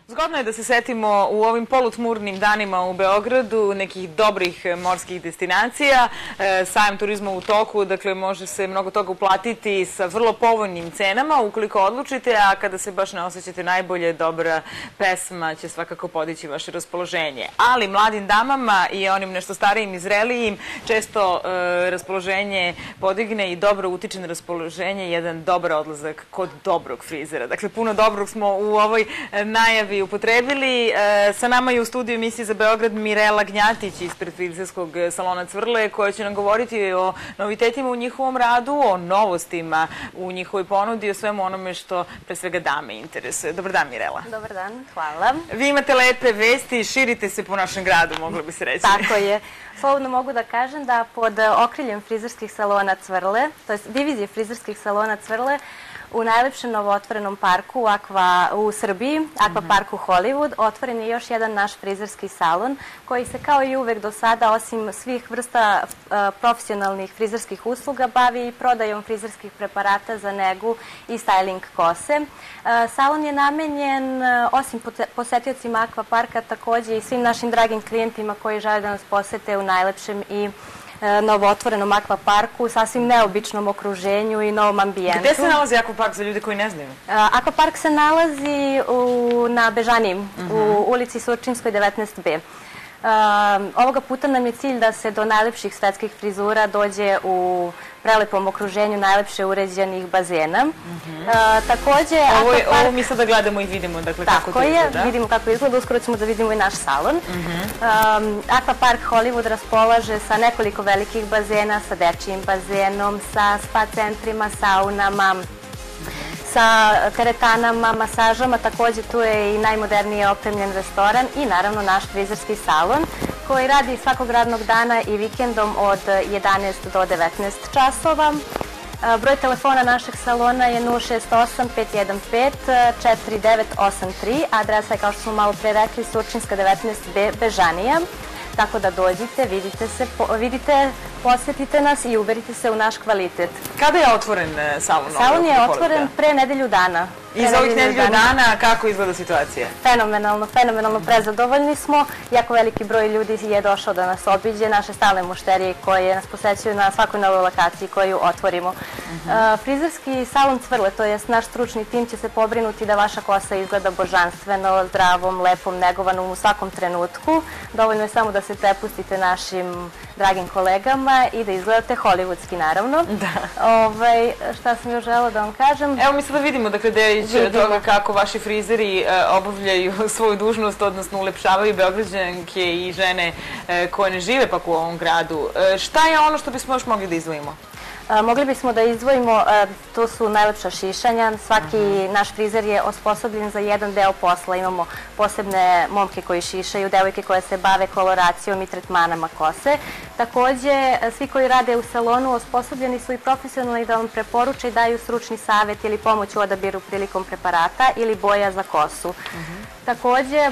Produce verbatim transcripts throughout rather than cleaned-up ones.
Zgodno je da se setimo u ovim polutmurnim danima u Beogradu nekih dobrih morskih destinacija. Sajam turizma u toku, dakle može se mnogo toga uplatiti sa vrlo povoljnim cenama ukoliko odlučite, a kada se baš ne osjećate najbolje, dobra pesma će svakako podići vaše raspoloženje. Ali mladim damama i onim nešto starijim i zrelijim često raspoloženje podigne i dobro utiče na raspoloženje jedan dobar odlazak kod dobrog frizera. Dakle, puno dobrog smo u ovoj najavi upotrebili. Sa nama je u studiju emisije za Beograd Mirela Gnjatić ispred frizerskog salona Cvrle, koja će nam govoriti o novitetima u njihovom radu, o novostima u njihovoj ponudi, o svemu onome što pre svega dame interesuje. Dobar dan, Mirela. Dobar dan, hvala. Vi imate lepe vesti i širite se po našem gradu, moglo bi se reći. Tako je. Slobodno mogu da kažem da pod okriljem frizerskih salona Cvrle, to je divizije frizerskih salona Cvrle, u najlepšem novootvorenom parku u Srbiji, Akvaparku Hollywood, otvoren je još jedan naš frizerski salon koji se kao i uvek do sada, osim svih vrsta profesionalnih frizerskih usluga, bavi i prodajom frizerskih preparata za negu i styling kose. Salon je namenjen, osim posetiocima Akvaparka, takođe i svim našim dragim klijentima koji žele da nas posete u najlepšem i novootvorenom akvaparku, sasvim neobičnom okruženju i novom ambijentu. Gde se nalazi akvapark za ljude koji ne znaju? Akvapark se nalazi na Bežaniji, u ulici Surčinskoj devetnaest B. Ovoga puta nam je cilj da se do najlepših svetskih frizura dođe u prelepom okruženju najlepše uređenih bazena. Takođe, ovo mi sada gledamo i vidimo kako to izgleda. Tako je, vidimo kako izgleda, uskoro ćemo da vidimo i naš salon. Akvapark Hollywood raspolaže sa nekoliko velikih bazena, sa dečijim bazenom, sa spa centrima, saunama, sa teretanama, masažama, takođe tu je i najmodernije opremljen restoran i naravno naš frizerski salon koji radi svakog radnog dana i vikendom od jedanaest do devetnaest časova. Broj telefona našeg salona je nula šest osam pet jedan pet četiri devet osam tri, adresa je, kao što smo malo pre rekli, Surčinska devetnaest B, Bežanija. Tako da dođite, vidite se, vidite, posjetite nas i uverite se u naš kvalitet. Kada je otvoren salon? Salon je otvoren pre nedelju dana. I za ovih nedelju dana kako izgleda situacija? Fenomenalno, fenomenalno prezadovoljni smo. Jako veliki broj ljudi je došao da nas obiđe, naše stalne mušterije koje nas posećuju na svakoj novoj lokaciji koju otvorimo. Frizerski salon Cvrle, to jest naš stručni tim, će se pobrinuti da vaša kosa izgleda božanstveno, zdravom, lepom, negovanom u svakom trenutku. Dovoljno je samo da se prepustite našim dragim kolegama i da izgledate hollywoodski, naravno. Šta sam još želela da vam kažem? Evo mi sada vidimo, dakle, delić toga kako vaši frizeri obavljaju svoju dužnost, odnosno ulepšavaju Beograđanke i žene koje ne žive pak u ovom gradu. Šta je ono što bismo još mogli da izdvojimo? Mogli bismo da izdvojimo, to su najlepša šišanja. Svaki naš frizer je osposobljen za jedan deo posla. Imamo posebne momke koji šišaju, devojke koje se bave koloracijom i tretmanama kose. Takođe, svi koji rade u salonu osposobljeni su i profesionalni da vam preporuče i daju stručni savet ili pomoć u odabiru prilikom preparata ili boja za kosu. Takođe,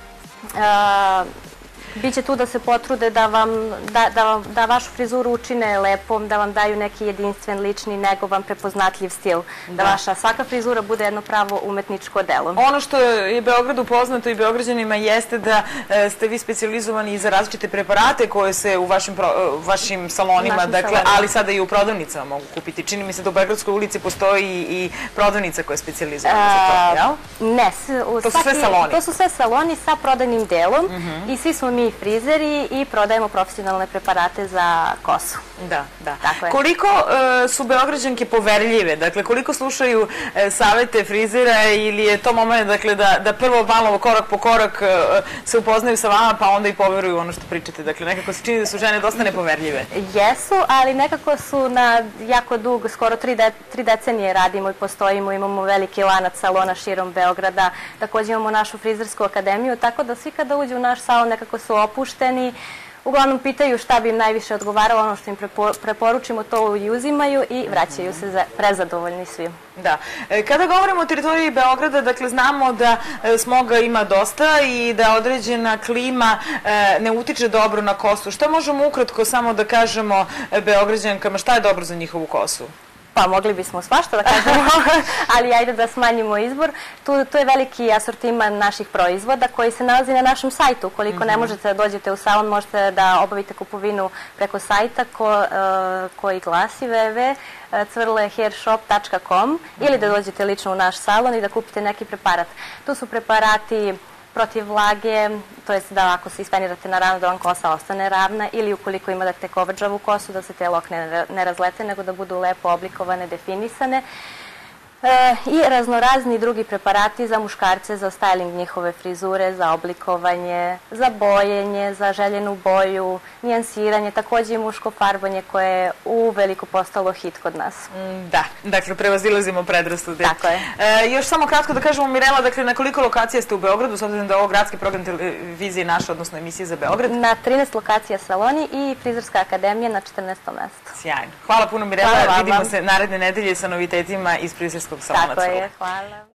biće tu da se potrude da vašu frizuru učine lepom, da vam daju neki jedinstven, lični, negovan, prepoznatljiv stil. Da vaša svaka frizura bude jedno pravo umetničko delo. Ono što je Beogradu poznato i Beograđanima jeste da ste vi specijalizovani i za različite preparate koje se u vašim salonima, ali sada i u prodavnicama mogu kupiti. Čini mi se da u Beogradskoj ulici postoji i prodavnica koja je specijalizovana za to, jel? Ne. To su sve saloni? To su sve saloni sa prodajnim delom i svi smo mi frizeri i prodajemo profesionalne preparate za kosu. Da, da. Koliko su Beograđanke poverljive? Dakle, koliko slušaju savete frizera ili je to moment da prvo malo korak po korak se upoznaju sa vama pa onda i poveruju ono što pričate? Dakle, nekako se čini da su žene dosta nepoverljive. Jesu, ali nekako su na jako dug, skoro tri decenije radimo i postojimo, imamo veliki lanac salona širom Beograda, takođe imamo našu frizersku akademiju, tako da svi kada uđu u naš salon nekako su opušteni, uglavnom pitaju šta bi im najviše odgovaralo, ono što im preporučimo to i uzimaju i vraćaju se prezadovoljni svi. Da. Kada govorimo o teritoriji Beograda, dakle, znamo da smoga ima dosta i da određena klima ne utiče dobro na kosu. Šta možemo ukratko samo da kažemo Beograđankama, šta je dobro za njihovu kosu? Pa mogli bismo svašta da kažemo, ali ajde da smanjimo izbor. Tu, tu je veliki asortiman naših proizvoda koji se nalazi na našem sajtu. Ukoliko ne možete da dođete u salon, možete da obavite kupovinu preko sajta ko, uh, koji glasi w w w tačka cvrle hair shop tačka com ili da dođete lično u naš salon i da kupite neki preparat. Tu su preparati protiv vlage, to jest da ako se ispenirate na ravno da vam kosa ostane ravna ili ukoliko imate kovrđavu kosu da se te lokne ne razlete nego da budu lepo oblikovane, definisane. E, i raznorazni drugi preparati za muškarce, za styling njihove frizure, za oblikovanje, za bojenje, za željenu boju, nijansiranje, takođe i muško farbanje koje je uveliko postalo hit kod nas. Mm, da, dakle prevazilazimo predrasude. Tako je. E, još samo kratko da kažemo, Mirela, dakle na koliko lokacija ste u Beogradu, s obzirom da je ovo gradski program televizije naša, odnosno emisije za Beograd? Na trinaest lokacija saloni i Frizerska akademija na četrnaestom mestu. Sjajno. Hvala puno, Mirela. Hvala vam. Vidimo se naredne nedelje sa novitetima iz Frizerskog salona. Tako je, hvala.